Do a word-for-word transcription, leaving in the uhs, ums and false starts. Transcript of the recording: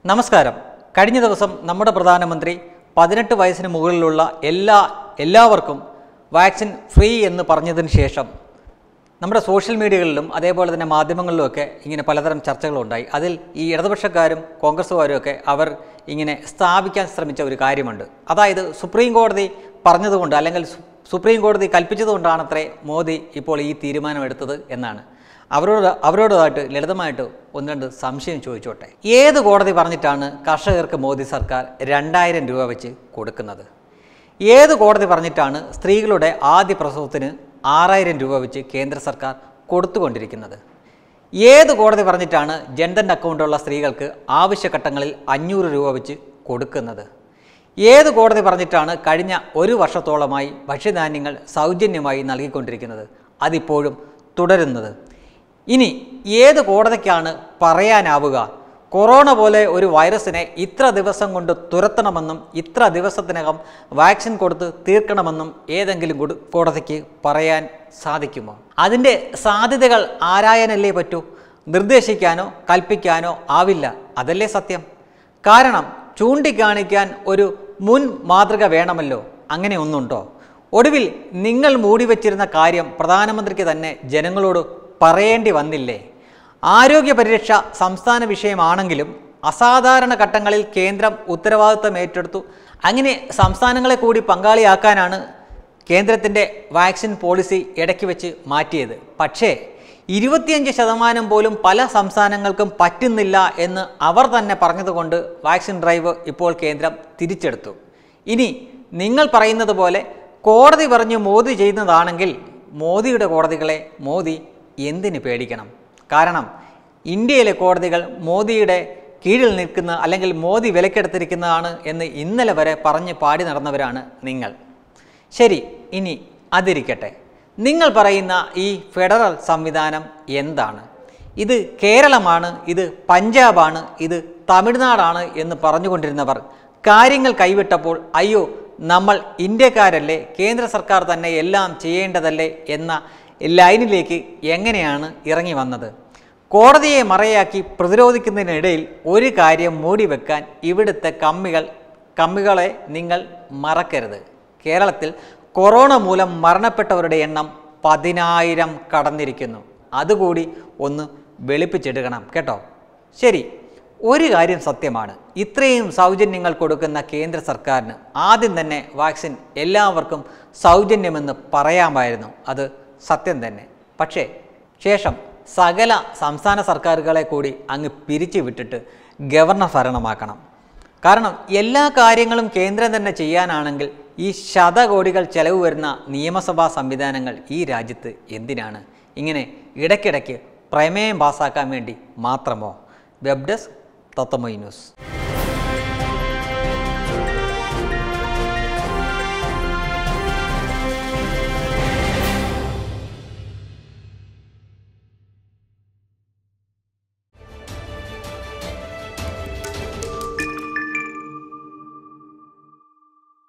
നമസ്കാരം. കഴിഞ്ഞ ദിവസം നമ്മുടെ പ്രധാനമന്ത്രി പതിനെട്ട് വയസ്സിന് മുകളിലുള്ള എല്ലാ എല്ലാവർക്കും വാക്സിൻ ഫ്രീ എന്ന് പറഞ്ഞതിന് ശേഷം നമ്മുടെ സോഷ്യൽ മീഡിയകളിലും അതേപോലെ തന്നെ മാധ്യമങ്ങളിലുമൊക്കെ ഇങ്ങനെ പലതരം ചർച്ചകളുണ്ടായി. അതിൽ ഈ ഇടതുപക്ഷക്കാരും കോൺഗ്രസ്സുകാരും ഒക്കെ അവർ ഇങ്ങനെ സ്ഥാപിക്കാൻ ശ്രമിച്ച ഒരു കാര്യമുണ്ട്. അതായത് സുപ്രീം കോടതി പറഞ്ഞതുകൊണ്ട് അല്ലെങ്കിൽ സുപ്രീം കോടതി കൽപ്പിച്ചതുകൊണ്ടാണത്രേ മോദി ഇപ്പോൾ ഈ തീരുമാനമെടുത്തത് എന്നാണ്. അവരോട് അവരോടായിട്ട് ലളിതമായിട്ട് ഒന്ന് രണ്ട് സംശയം ചോദിച്ചോട്ടെ. ഏത് കോടതി പറഞ്ഞിട്ടാണ് കർഷകർക്ക് മോദി സർക്കാർ രണ്ടായിരം രൂപ വെച്ച് കൊടുക്കുന്നത്? ഏത് കോടതി പറഞ്ഞിട്ടാണ് സ്ത്രീകളുടെ ആദ്യ പ്രസവത്തിന് ആറായിരം രൂപ വെച്ച് കേന്ദ്ര സർക്കാർ കൊടുത്തുകൊണ്ടിരിക്കുന്നത്? ഏത് കോടതി പറഞ്ഞിട്ടാണ് ജൻധൻ അക്കൗണ്ടുള്ള സ്ത്രീകൾക്ക് ആവശ്യഘട്ടങ്ങളിൽ അഞ്ഞൂറ് രൂപ വെച്ച് കൊടുക്കുന്നത്? ഏത് കോടതി പറഞ്ഞിട്ടാണ് കഴിഞ്ഞ ഒരു വർഷത്തോളമായി ഭക്ഷ്യധാന്യങ്ങൾ സൗജന്യമായി നൽകിക്കൊണ്ടിരിക്കുന്നത്, അതിപ്പോഴും തുടരുന്നത്? ഇനി ഏത് കോടതിക്കാണ് പറയാനാവുക കൊറോണ പോലെ ഒരു വൈറസിനെ ഇത്ര ദിവസം കൊണ്ട് തുരത്തണമെന്നും ഇത്ര ദിവസത്തിനകം വാക്സിൻ കൊടുത്ത് തീർക്കണമെന്നും ഏതെങ്കിലും കോടതിക്ക് പറയാൻ സാധിക്കുമോ? അതിൻ്റെ സാധ്യതകൾ ആരായാനല്ലേ പറ്റൂ, നിർദ്ദേശിക്കാനോ കൽപ്പിക്കാനോ ആവില്ല. അതല്ലേ സത്യം. കാരണം ചൂണ്ടിക്കാണിക്കാൻ ഒരു മുൻ മാതൃക വേണമല്ലോ. അങ്ങനെ ഒന്നുണ്ടോ? ഒടുവിൽ നിങ്ങൾ മൂടിവെച്ചിരുന്ന കാര്യം പ്രധാനമന്ത്രിക്ക് തന്നെ ജനങ്ങളോട് പറയേണ്ടി വന്നില്ലേ? ആരോഗ്യ പരിരക്ഷ സംസ്ഥാന വിഷയമാണെങ്കിലും അസാധാരണ ഘട്ടങ്ങളിൽ കേന്ദ്രം ഉത്തരവാദിത്തം ഏറ്റെടുത്തു. അങ്ങനെ സംസ്ഥാനങ്ങളെ കൂടി പങ്കാളിയാക്കാനാണ് കേന്ദ്രത്തിൻ്റെ വാക്സിൻ പോളിസി ഇടയ്ക്ക് വെച്ച് മാറ്റിയത്. പക്ഷേ ഇരുപത്തിയഞ്ച് ശതമാനം പോലും പല സംസ്ഥാനങ്ങൾക്കും പറ്റുന്നില്ല എന്ന് അവർ തന്നെ പറഞ്ഞതുകൊണ്ട് വാക്സിൻ ഡ്രൈവ് ഇപ്പോൾ കേന്ദ്രം തിരിച്ചെടുത്തു. ഇനി നിങ്ങൾ പറയുന്നത് പോലെ കോടതി പറഞ്ഞ് മോദി ചെയ്യുന്നതാണെങ്കിൽ മോദിയുടെ കോടതികളെ മോദി എന്തിന് പേടിക്കണം? കാരണം ഇന്ത്യയിലെ കോടതികൾ മോദിയുടെ കീഴിൽ നിൽക്കുന്ന അല്ലെങ്കിൽ മോദി വിലക്കെടുത്തിരിക്കുന്നതാണ് എന്ന് ഇന്നലെ വരെ പറഞ്ഞ് പാടി നടന്നവരാണ് നിങ്ങൾ. ശരി, ഇനി അതിരിക്കട്ടെ. നിങ്ങൾ പറയുന്ന ഈ ഫെഡറൽ സംവിധാനം എന്താണ്? ഇത് കേരളമാണ്, ഇത് പഞ്ചാബാണ്, ഇത് തമിഴ്നാടാണ് എന്ന് പറഞ്ഞുകൊണ്ടിരുന്നവർ കാര്യങ്ങൾ കൈവിട്ടപ്പോൾ അയ്യോ നമ്മൾ ഇന്ത്യക്കാരല്ലേ, കേന്ദ്ര സർക്കാർ തന്നെ എല്ലാം ചെയ്യേണ്ടതല്ലേ എന്ന ലൈനിലേക്ക് എങ്ങനെയാണ് ഇറങ്ങി വന്നത്? കോടതിയെ മറയാക്കി പ്രതിരോധിക്കുന്നതിനിടയിൽ ഒരു കാര്യം മൂടിവെക്കാൻ ഇവിടുത്തെ കമ്മികൾ കമ്മികളെ നിങ്ങൾ മറക്കരുത്. കേരളത്തിൽ കൊറോണ മൂലം മരണപ്പെട്ടവരുടെ എണ്ണം പതിനായിരം കടന്നിരിക്കുന്നു. അതുകൂടി ഒന്ന് വെളുപ്പിച്ചെടുക്കണം കേട്ടോ. ശരി, ഒരു കാര്യം സത്യമാണ്. ഇത്രയും സൗജന്യങ്ങൾ കൊടുക്കുന്ന കേന്ദ്ര സർക്കാരിന് ആദ്യം തന്നെ വാക്സിൻ എല്ലാവർക്കും സൗജന്യമെന്ന് പറയാമായിരുന്നു. അത് സത്യം തന്നെ. പക്ഷേ ശേഷം സകല സംസ്ഥാന സർക്കാരുകളെ കൂടി അങ്ങ് പിരിച്ചു വിട്ടിട്ട് ഗവർണർ ഭരണമാക്കണം. കാരണം എല്ലാ കാര്യങ്ങളും കേന്ദ്രം തന്നെ ചെയ്യാനാണെങ്കിൽ ഈ ശതകോടികൾ ചെലവ് വരുന്ന നിയമസഭാ സംവിധാനങ്ങൾ ഈ രാജ്യത്ത് എന്തിനാണ്? ഇങ്ങനെ ഇടയ്ക്കിടയ്ക്ക് പ്രമേയം പാസ്സാക്കാൻ വേണ്ടി മാത്രമോ? Web desk Tatwamayi news.